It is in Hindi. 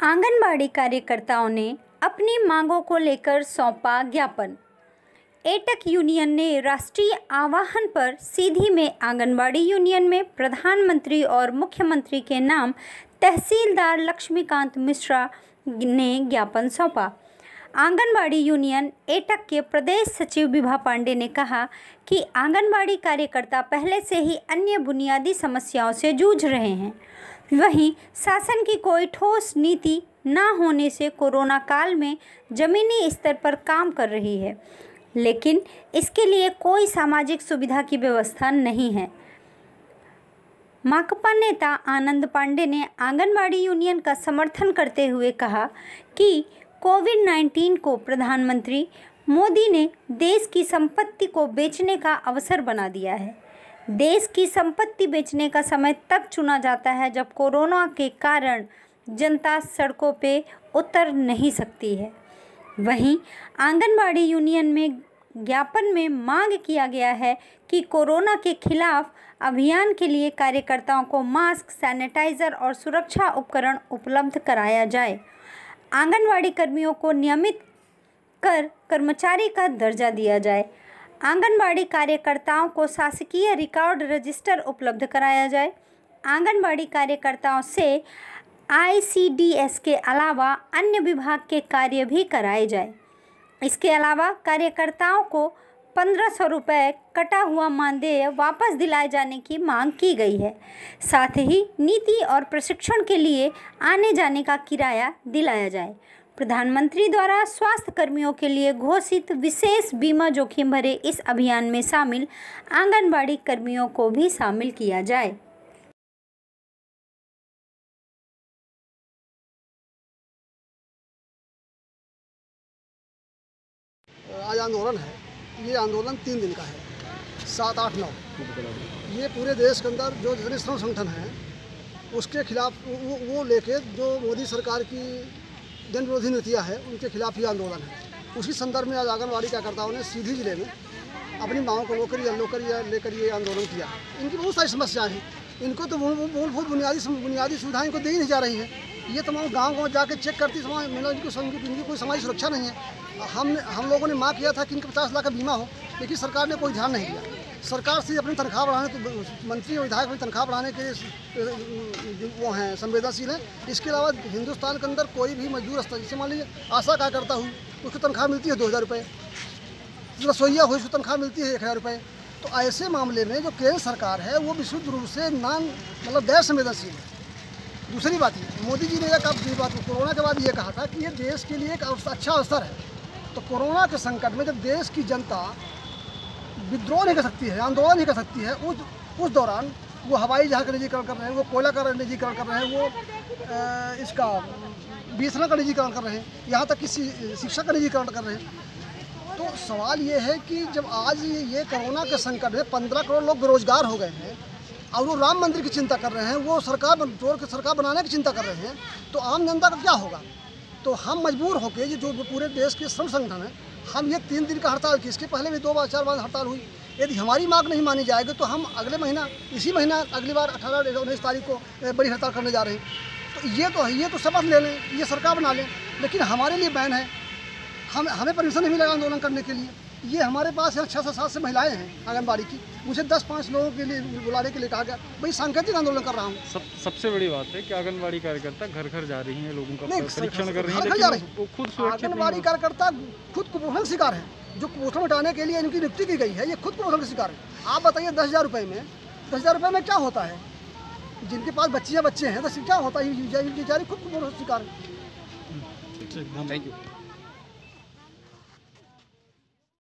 आंगनबाड़ी कार्यकर्ताओं ने अपनी मांगों को लेकर सौंपा ज्ञापन। एटक यूनियन ने राष्ट्रीय आह्वान पर सीधी में आंगनबाड़ी यूनियन में प्रधानमंत्री और मुख्यमंत्री के नाम तहसीलदार लक्ष्मीकांत मिश्रा ने ज्ञापन सौंपा। आंगनबाड़ी यूनियन एटक के प्रदेश सचिव विभा पांडे ने कहा कि आंगनबाड़ी कार्यकर्ता पहले से ही अन्य बुनियादी समस्याओं से जूझ रहे हैं। वहीं शासन की कोई ठोस नीति न होने से कोरोना काल में जमीनी स्तर पर काम कर रही है, लेकिन इसके लिए कोई सामाजिक सुविधा की व्यवस्था नहीं है। माकपा नेता आनंद पांडे ने आंगनबाड़ी यूनियन का समर्थन करते हुए कहा कि कोविड-19 को प्रधानमंत्री मोदी ने देश की संपत्ति को बेचने का अवसर बना दिया है। देश की संपत्ति बेचने का समय तब चुना जाता है जब कोरोना के कारण जनता सड़कों पे उतर नहीं सकती है। वहीं आंगनबाड़ी यूनियन में ज्ञापन में मांग किया गया है कि कोरोना के खिलाफ अभियान के लिए कार्यकर्ताओं को मास्क, सैनिटाइजर और सुरक्षा उपकरण उपलब्ध कराया जाए। आंगनबाड़ी कर्मियों को नियमित कर कर्मचारी का दर्जा दिया जाए। आंगनबाड़ी कार्यकर्ताओं को शासकीय रिकॉर्ड रजिस्टर उपलब्ध कराया जाए। आंगनबाड़ी कार्यकर्ताओं से ICDS के अलावा अन्य विभाग के कार्य भी कराए जाए। इसके अलावा कार्यकर्ताओं को 1500 रुपये कटा हुआ मानदेय वापस दिलाए जाने की मांग की गई है। साथ ही नीति और प्रशिक्षण के लिए आने जाने का किराया दिलाया जाए। प्रधानमंत्री द्वारा स्वास्थ्य कर्मियों के लिए घोषित विशेष बीमा जोखिम भरे इस अभियान में शामिल आंगनबाड़ी कर्मियों को भी शामिल किया जाए। आज आंदोलन है। ये आंदोलन 3 दिन का है, 7, 8, 9। ये पूरे देश के अंदर जो जितने श्रम संगठन हैं उसके खिलाफ वो लेके जो मोदी सरकार की जन विरोधी नीतियाँ है उनके खिलाफ ही आंदोलन है। उसी संदर्भ में आज आंगनबाड़ी कार्यकर्ताओं ने सीधी जिले में अपनी मांगों को लेकर ये आंदोलन किया। इनकी बहुत सारी समस्याएं हैं। इनको तो मूलभूत बुनियादी सुविधाएं इनको दी नहीं जा रही हैं। ये तमाम गांव जाके चेक करती समाज इनकी कोई समाज सुरक्षा नहीं है। हम लोगों ने मांग किया था कि इनके 50 लाख का बीमा हो, लेकिन सरकार ने कोई ध्यान नहीं दिया। सरकार से अपनी तनख्वाह बढ़ाने, मंत्री और विधायक अपनी तनख्वाह बढ़ाने के वो हैं संवेदनशील हैं। इसके अलावा हिंदुस्तान के अंदर कोई भी मजदूर स्तर, जैसे मान लीजिए आशा कार्यकर्ता हुई, उसकी तनख्वाह मिलती है 2000 रुपये। रसोईया हुई, उसकी तनख्वाह मिलती है 1000 रुपये। तो ऐसे मामले में जो केंद्र सरकार है वो विशुद्ध रूप से गैर संवेदनशील है। दूसरी बात ये, मोदी जी ने कोरोना के बाद ये कहा था कि ये देश के लिए एक अच्छा अवसर है। तो कोरोना के संकट में जब देश की जनता विद्रोह नहीं कर सकती है, आंदोलन नहीं कर सकती है, उस दौरान वो हवाई जहाज़ का निजीकरण कर रहे हैं, वो कोयला का निजीकरण कर रहे हैं, वो इसका बीएसएनएल का निजीकरण कर रहे हैं, यहाँ तक कि शिक्षा का निजीकरण कर रहे हैं। तो सवाल ये है कि जब आज ये कोरोना के संकट में 15 करोड़ लोग बेरोजगार हो गए हैं और वो राम मंदिर की चिंता कर रहे हैं, वो सरकार बनाने की चिंता कर रहे हैं, तो आम जनता का क्या होगा? तो हम मजबूर होकर जो पूरे देश के श्रम संगठन हैं, हम ये 3 दिन का हड़ताल की। इसके पहले भी 2 बार 4 बार हड़ताल हुई। यदि हमारी मांग नहीं मानी जाएगी तो हम अगले महीना, इसी महीना अगली बार 18-19 तारीख को बड़ी हड़ताल करने जा रहे हैं। तो ये तो शपथ ले लें, ये सरकार बना लें, लेकिन हमारे लिए बैन है। हमें परमिशन नहीं मिलेगा आंदोलन करने के लिए। ये हमारे पास यहाँ 6 से 7 से महिलाएं हैं आंगनबाड़ी की। मुझे 10-5 लोगों के लिए बुलाने के लिए कहा गया। भाई सांकेतिक आंदोलन कर रहा हूँ। सबसे बड़ी बात है कि आंगनबाड़ी कार्यकर्ता घर घर जा रही हैं, लोगों का परीक्षण कर रही हैं, लेकिन खुद आंगनबाड़ी कार्यकर्ता खुद कुपोषण शिकार है। जो कुपोषण हटाने के लिए इनकी नियुक्ति की गई है, ये खुद कुपोषण का शिकार है। आप बताइए 10,000 रुपये में क्या होता है? जिनके पास बच्चे हैं तो क्या होता है? बेचारी खुद कुपोषण शिकार है। Thank you.